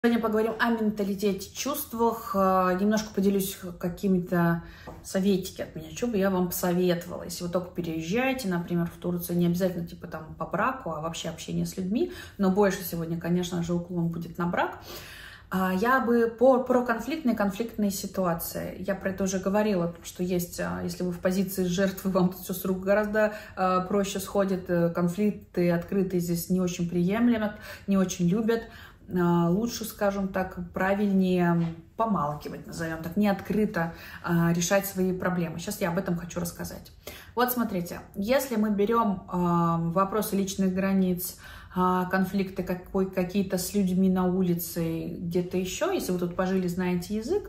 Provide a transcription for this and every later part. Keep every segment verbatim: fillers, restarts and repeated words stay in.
Сегодня поговорим о менталитете, чувствах, немножко поделюсь какими-то советики от меня, что бы я вам посоветовала. Если вы только переезжаете, например, в Турцию, не обязательно типа там по браку, а вообще общение с людьми, но больше сегодня, конечно же, уклон будет на брак. Я бы по, про конфликтные конфликтные ситуации. Я про это уже говорила, что есть, если вы в позиции жертвы, вам тут все с рук гораздо э, проще сходит. Конфликты открытые здесь не очень приемлемы, не очень любят. Э, лучше, скажем так, правильнее помалкивать, назовем так, не открыто э, решать свои проблемы. Сейчас я об этом хочу рассказать. Вот смотрите, если мы берем э, вопросы личных границ, конфликты какие-то с людьми на улице, где-то еще, если вы тут пожили, знаете язык,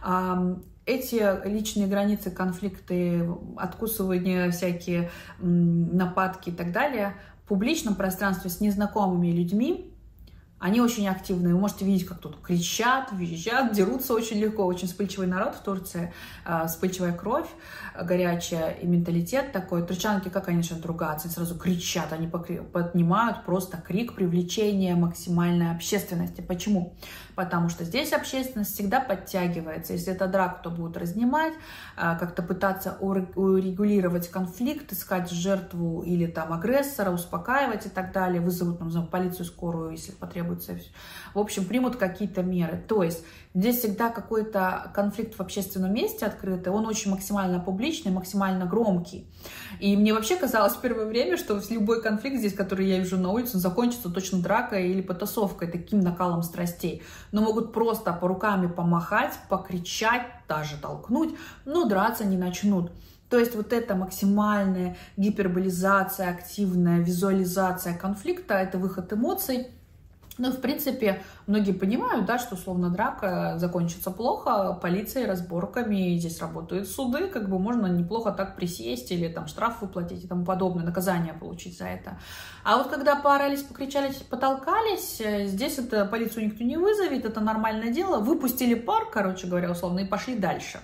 эти личные границы, конфликты, откусывания, всякие нападки и так далее в публичном пространстве с незнакомыми людьми, они очень активные. Вы можете видеть, как тут кричат, визжат, дерутся очень легко. Очень вспыльчивый народ в Турции, вспыльчивая кровь, горячая и менталитет такой. Турчанки, как они начинают ругаться, сразу кричат, они поднимают просто крик привлечения максимальной общественности. Почему? Потому что здесь общественность всегда подтягивается. Если это драка, то будут разнимать, как-то пытаться урегулировать конфликт, искать жертву или там агрессора, успокаивать и так далее. Вызовут, например, полицию, скорую, если потребуется. В общем, примут какие-то меры. То есть здесь всегда какой-то конфликт в общественном месте открытый, он очень максимально публичный, максимально громкий. И мне вообще казалось в первое время, что любой конфликт здесь, который я вижу на улице, он закончится точно дракой или потасовкой, таким накалом страстей. Но могут просто по руками помахать, покричать, даже толкнуть, но драться не начнут. То есть вот эта максимальная гиперболизация, активная визуализация конфликта, это выход эмоций. Ну, в принципе, многие понимают, да, что, условно, драка закончится плохо, полицией, разборками, здесь работают суды, как бы можно неплохо так присесть или там штраф выплатить и тому подобное, наказание получить за это. А вот когда поорались, покричались, потолкались, здесь это полицию никто не вызовет, это нормальное дело, выпустили пар, короче говоря, условно, и пошли дальше.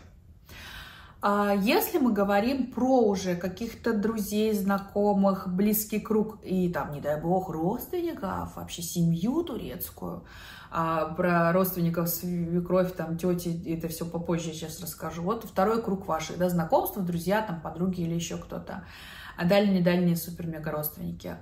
Если мы говорим про уже каких-то друзей, знакомых, близкий круг и там, не дай бог, родственников, вообще семью турецкую, про родственников, свекровь, там, тети, это все попозже сейчас расскажу. Вот второй круг ваших, да, знакомств, друзья, там, подруги или еще кто-то, дальние-дальние супер-мега-родственники.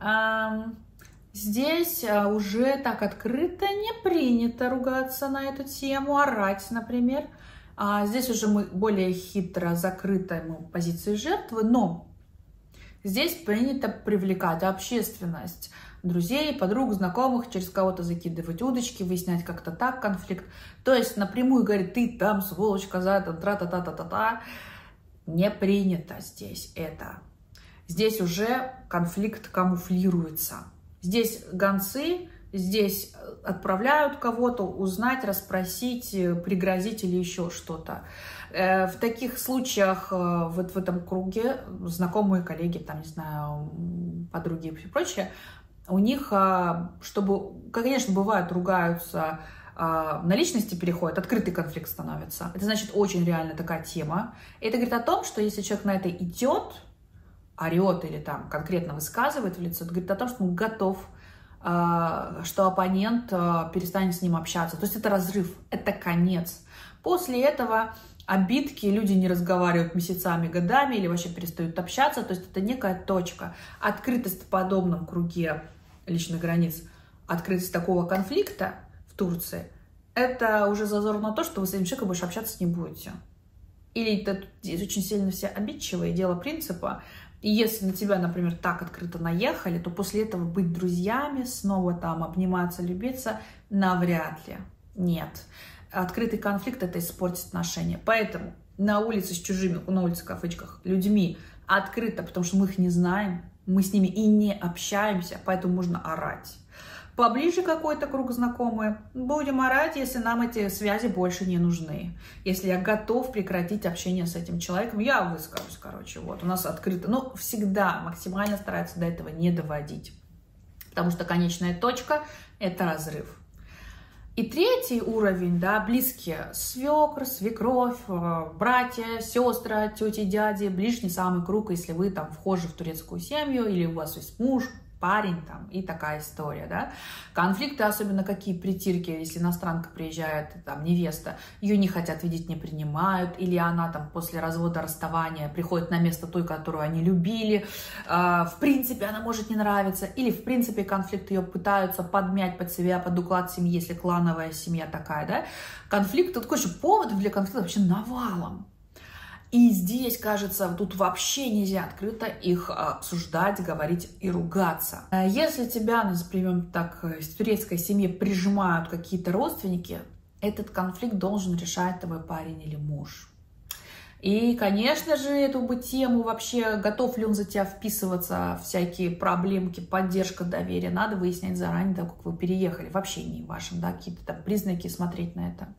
Здесь уже так открыто не принято ругаться на эту тему, орать, например. Здесь уже мы более хитро, закрыто мы в позиции жертвы, но здесь принято привлекать общественность, друзей, подруг, знакомых, через кого-то закидывать удочки, выяснять как-то так конфликт. То есть напрямую говорит, ты там, сволочь, коза, тра-та-та-та-та-та. Не принято здесь это. Здесь уже конфликт камуфлируется. Здесь гонцы, здесь отправляют кого-то узнать, расспросить, пригрозить или еще что-то. В таких случаях вот в этом круге знакомые, коллеги, там, не знаю, подруги и прочее, у них, чтобы, конечно, бывает, ругаются, на личности переходят, открытый конфликт становится. Это значит очень реально такая тема. Это говорит о том, что если человек на это идет, орет или там конкретно высказывает в лицо, это говорит о том, что он готов, что оппонент перестанет с ним общаться. То есть это разрыв, это конец. После этого обидки, люди не разговаривают месяцами, годами или вообще перестают общаться. То есть это некая точка. Открытость в подобном круге личных границ, открытость такого конфликта в Турции, это уже зазор на то, что вы с этим человеком больше общаться не будете. Или это здесь очень сильно все обидчивые, дело принципа. И если на тебя, например, так открыто наехали, то после этого быть друзьями, снова там обниматься, любиться, навряд ли. Нет. Открытый конфликт — это испортит отношения. Поэтому на улице с чужими, на улице в кафечках, людьми открыто, потому что мы их не знаем, мы с ними и не общаемся, поэтому можно орать. Поближе какой-то круг знакомый, будем орать, если нам эти связи больше не нужны. Если я готов прекратить общение с этим человеком, я выскажусь, короче, вот, у нас открыто. Но всегда максимально стараются до этого не доводить, потому что конечная точка – это разрыв. И третий уровень, да, близкие, свекр, свекровь, братья, сестры, тети, дяди, ближний самый круг, если вы там вхожи в турецкую семью или у вас есть муж, парень там и такая история, да. Конфликты, особенно какие притирки, если иностранка приезжает, там, невеста, ее не хотят видеть, не принимают, или она там после развода, расставания приходит на место той, которую они любили, э, в принципе, она может не нравиться, или в принципе конфликт ее пытаются подмять под себя, под уклад семьи, если клановая семья такая, да. Конфликт, такой же повод для конфликта вообще навалом. И здесь, кажется, тут вообще нельзя открыто их обсуждать, говорить и ругаться. Если тебя, например, так, в турецкой семье прижимают какие-то родственники, этот конфликт должен решать твой парень или муж. И, конечно же, эту бы тему вообще, готов ли он за тебя вписываться, всякие проблемки, поддержка, доверие, надо выяснять заранее, так как вы переехали, в общении вашем, да, какие-то там признаки, смотреть на это.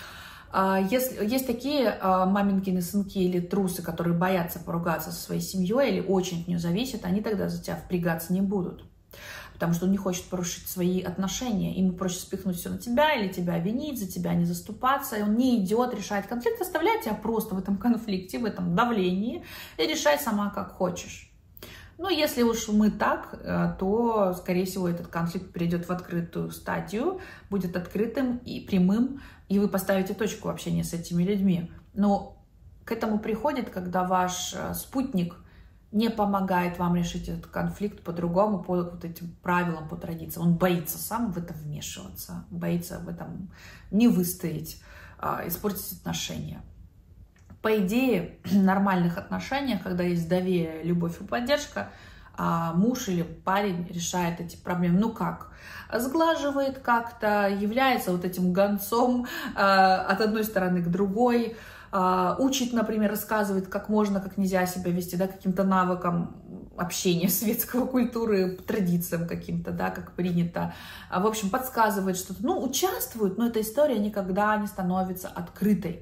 Если, есть такие маменькины сынки или трусы, которые боятся поругаться со своей семьей или очень от нее зависят, они тогда за тебя впрягаться не будут. Потому что он не хочет порушить свои отношения. Ему проще спихнуть все на тебя или тебя винить, за тебя не заступаться. И он не идет решать конфликт, оставляет тебя просто в этом конфликте, в этом давлении и решай сама, как хочешь. Но если уж мы так, то, скорее всего, этот конфликт перейдет в открытую стадию, будет открытым и прямым, и вы поставите точку в общении с этими людьми. Но к этому приходит, когда ваш спутник не помогает вам решить этот конфликт по-другому, по вот этим правилам, по традициям. Он боится сам в это вмешиваться, боится в этом не выстоять, испортить отношения. По идее, в нормальных отношениях, когда есть доверие, любовь и поддержка, муж или парень решает эти проблемы. Ну как? Сглаживает как-то, является вот этим гонцом от одной стороны к другой, учит, например, рассказывает, как можно, как нельзя себя вести, да, каким-то навыкам общения, светского культуры, традициям каким-то, да, как принято. В общем, подсказывает что-то. Ну, участвует, но эта история никогда не становится открытой.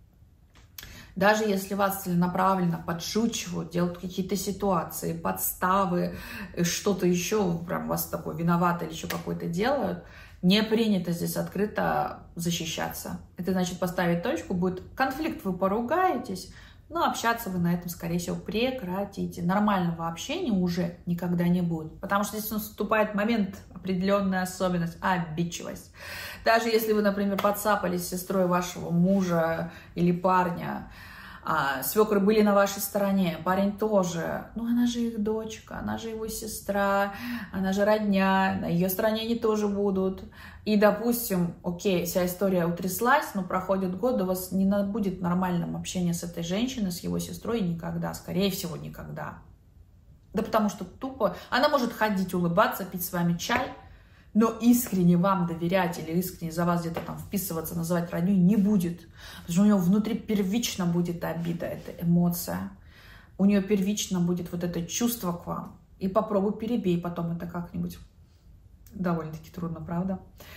Даже если вас целенаправленно подшучивают, делают какие-то ситуации, подставы, что-то еще, прям вас такой виноват или еще какой-то делают, не принято здесь открыто защищаться. Это значит поставить точку, будет конфликт, вы поругаетесь, но общаться вы на этом, скорее всего, прекратите. Нормального общения уже никогда не будет, потому что здесь наступает момент, определенная особенность, обидчивость. Даже если вы, например, подцапались с сестрой вашего мужа или парня, а свекры были на вашей стороне, парень тоже, ну она же их дочка, она же его сестра, она же родня, на ее стороне они тоже будут. И, допустим, окей, вся история утряслась, но проходит год, у вас не будет нормального общения с этой женщиной, с его сестрой никогда, скорее всего, никогда. Да потому что тупо, она может ходить, улыбаться, пить с вами чай, но искренне вам доверять или искренне за вас где-то там вписываться, называть роднёй не будет. Потому что у нее внутри первично будет обида, это эмоция. У нее первично будет вот это чувство к вам. И попробуй перебей потом это как-нибудь. Довольно-таки трудно, правда?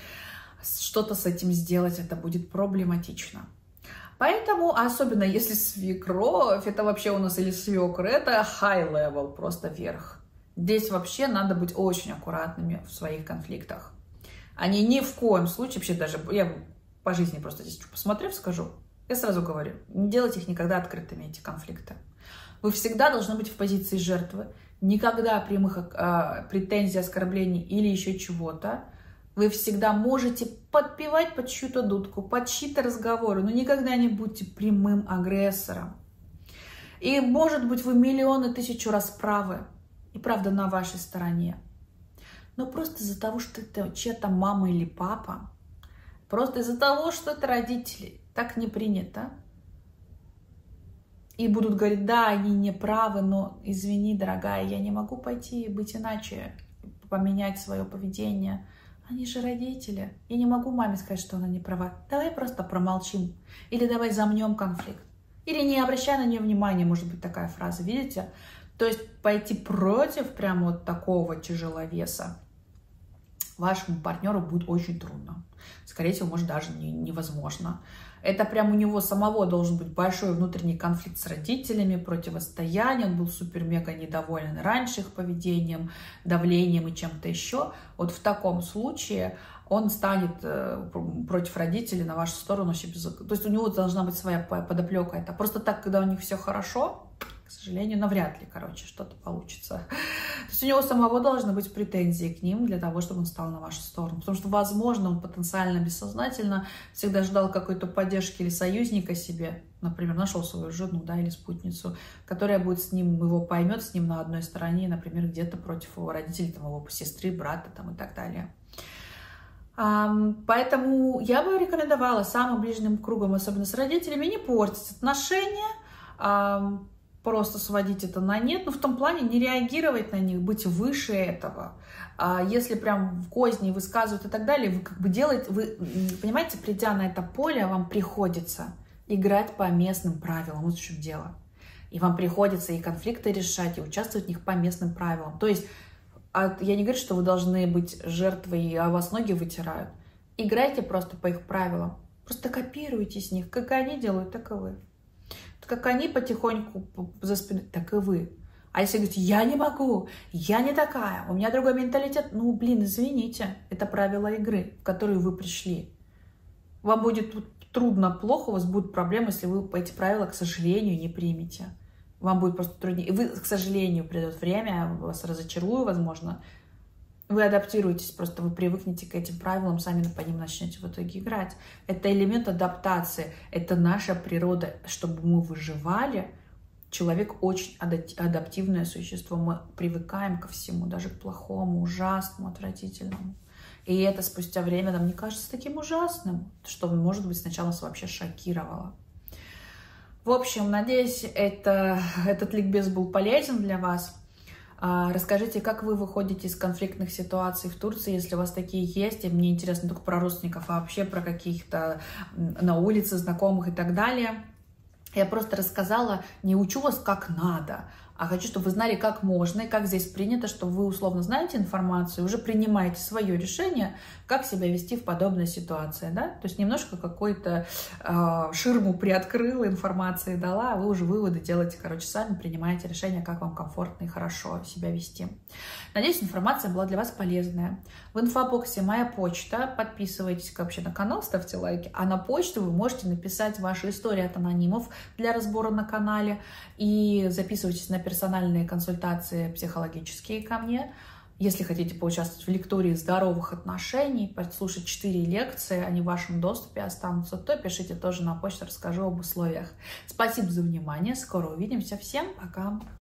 Что-то с этим сделать, это будет проблематично. Поэтому, особенно если свекровь, это вообще у нас или свекр, это high level, просто вверх. Здесь вообще надо быть очень аккуратными в своих конфликтах. Они ни в коем случае, вообще даже, я по жизни просто здесь посмотрев, скажу, я сразу говорю, не делайте их никогда открытыми, эти конфликты. Вы всегда должны быть в позиции жертвы, никогда прямых э, претензий, оскорблений или еще чего-то. Вы всегда можете подпевать под чью-то дудку, под чьи-то разговоры, но никогда не будьте прямым агрессором. И, может быть, вы миллионы, тысячу раз правы. И правда на вашей стороне. Но просто из-за того, что это чья-то мама или папа, просто из-за того, что это родители, так не принято. И будут говорить, да, они не правы, но извини, дорогая, я не могу пойти и быть иначе, поменять свое поведение. Они же родители. Я не могу маме сказать, что она не права. Давай просто промолчим. Или давай замнем конфликт. Или не обращай на нее внимания, может быть такая фраза, видите? То есть пойти против прямо вот такого тяжеловеса вашему партнеру будет очень трудно. Скорее всего, может, даже не, невозможно. Это прям у него самого должен быть большой внутренний конфликт с родителями, противостояние. Он был супер-мега недоволен раньше их поведением, давлением и чем-то еще. Вот в таком случае он станет против родителей на вашу сторону. То есть у него должна быть своя подоплека. Это просто так, когда у них все хорошо, К сожалению, навряд ли, короче, что-то получится. То есть у него самого должны быть претензии к ним для того, чтобы он стал на вашу сторону. Потому что, возможно, он потенциально бессознательно всегда ждал какой-то поддержки или союзника себе. Например, нашел свою жену, да, или спутницу, которая будет с ним, его поймет с ним на одной стороне, например, где-то против его родителей, там, его сестры, брата там, и так далее. Поэтому я бы рекомендовала самым ближним кругом, особенно с родителями, не портить отношения, просто сводить это на нет, но в том плане не реагировать на них, быть выше этого. Если прям в козни высказывают и так далее, вы как бы делаете, вы, понимаете, придя на это поле, вам приходится играть по местным правилам, вот в чем дело. И вам приходится и конфликты решать, и участвовать в них по местным правилам. То есть, я не говорю, что вы должны быть жертвой, а вас ноги вытирают. Играйте просто по их правилам. Просто копируйте с них. Как они делают, так и вы. Как они потихоньку за спиной, так и вы. А если говорить, я не могу, я не такая, у меня другой менталитет, ну, блин, извините, это правила игры, в которую вы пришли. Вам будет трудно, плохо, у вас будут проблемы, если вы эти правила, к сожалению, не примете. Вам будет просто труднее. И вы, к сожалению, придет время, вас разочарую, возможно. Вы адаптируетесь, просто вы привыкнете к этим правилам, сами по ним начнете в итоге играть. Это элемент адаптации, это наша природа. Чтобы мы выживали, человек очень адаптивное существо. Мы привыкаем ко всему, даже к плохому, ужасному, отвратительному. И это спустя время нам не кажется таким ужасным, что, может быть, сначала нас вообще шокировало. В общем, надеюсь, это, этот ликбез был полезен для вас. Расскажите, как вы выходите из конфликтных ситуаций в Турции, если у вас такие есть. И мне интересно не только про родственников, а вообще про каких-то на улице знакомых и так далее. Я просто рассказала, не учу вас как надо, а хочу, чтобы вы знали, как можно и как здесь принято, что вы условно знаете информацию, уже принимаете свое решение, как себя вести в подобной ситуации, да? То есть немножко какой-то э, ширму приоткрыла, информации дала, а вы уже выводы делаете, короче, сами принимаете решение, как вам комфортно и хорошо себя вести. Надеюсь, информация была для вас полезная. В инфобоксе моя почта, подписывайтесь вообще на канал, ставьте лайки, а на почту вы можете написать ваши истории от анонимов для разбора на канале и записывайтесь на персональные консультации психологические ко мне. Если хотите поучаствовать в лектории здоровых отношений, послушать четыре лекции, они в вашем доступе останутся, то пишите тоже на почту, расскажу об условиях. Спасибо за внимание, скоро увидимся, всем пока!